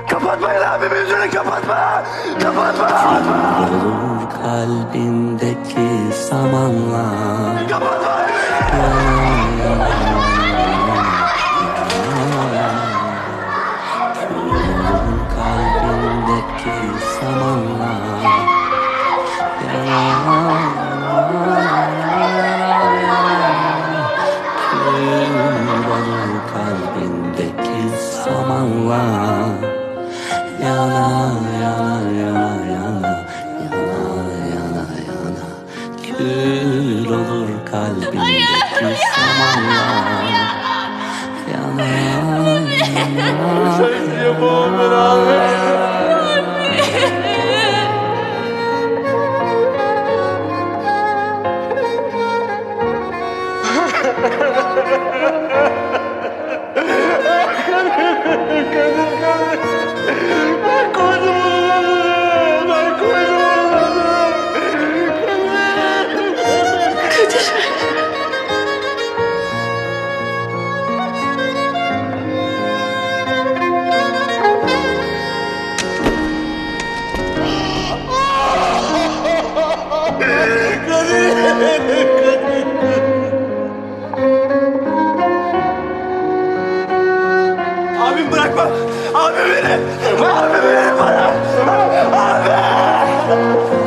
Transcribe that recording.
Kapatmayın abimin yüzünü, kapatma. Kapatma. Olur kalbindeki samanla. Kapatma abimi. Olur kalbindeki samanla. Olur kalbindeki samanla. Yana yana yana yana yana yana yana kül olur kalbindeki samanla. Yana yana Sensiz yapamam ben abi. Ben koydum onu. Ben koydum onu. Abim bırakma. Abi beni. Abi beni bana. Abi.